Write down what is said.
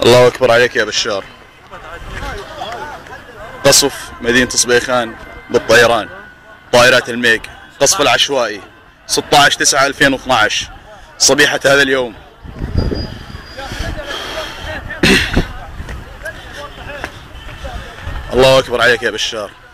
الله أكبر عليك يا بشار. قصف مدينة صبيخان بالطيران، طائرات الميج، قصف العشوائي 16/9/2012 صبيحة هذا اليوم. الله أكبر عليك يا بشار.